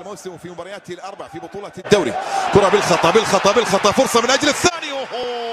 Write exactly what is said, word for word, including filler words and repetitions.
موسم في مبارياته الاربع في بطولة الدوري. كرة بالخطأ بالخطأ بالخطأ، فرصة من اجل الثاني.